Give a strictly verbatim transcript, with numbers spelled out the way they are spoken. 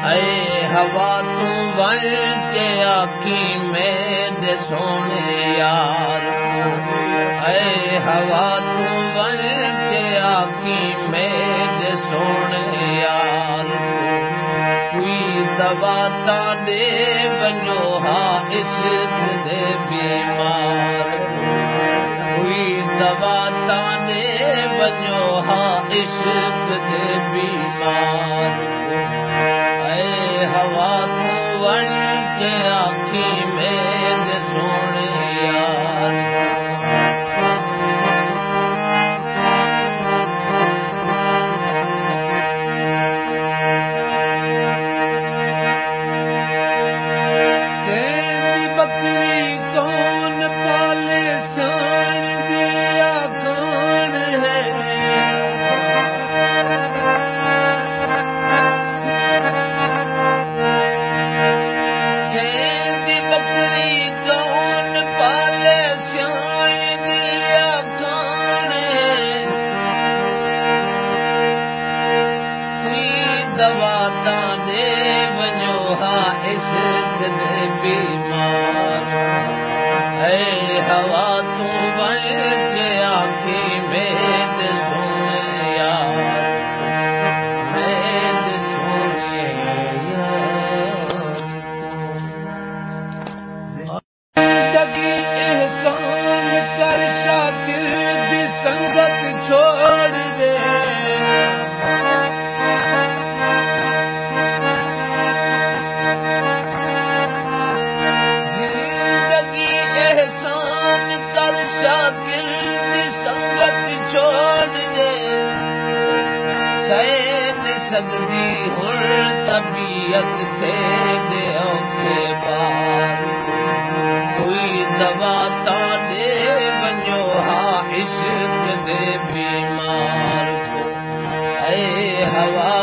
ऐ हवा तू वन के आखी मेरे सोने यार, ऐ हवा तू वन के आखी मेरे सोने यार, कोई दवा ता दे वञो हा इश्क दे बीमार, कोई दवा ता दे वञो हा इश्क दे बीमार, ऐ हवा तू वन के आखी मेरे सोने यार। तेरी बकरी कौन पाले शान दिया कौन है, तेरी बकरी कौन पाले शान दिया कौन है, कोई दवा ता दे वञो हा इश्क दे बीमार, ऐ हवा तू वन के आखी मेरे सोने यार, मेरे सोने यार। जिंदगी एहसान कर शाकिर दी संगत छोड़ दे, एहसान कर शाकिर दी संगत छोड़ दे, सह न सकदी हुण तबीयत तेरे औखे पार, कोई दवा ता दे वञो हा इश्क दे बीमार को, ऐ हवा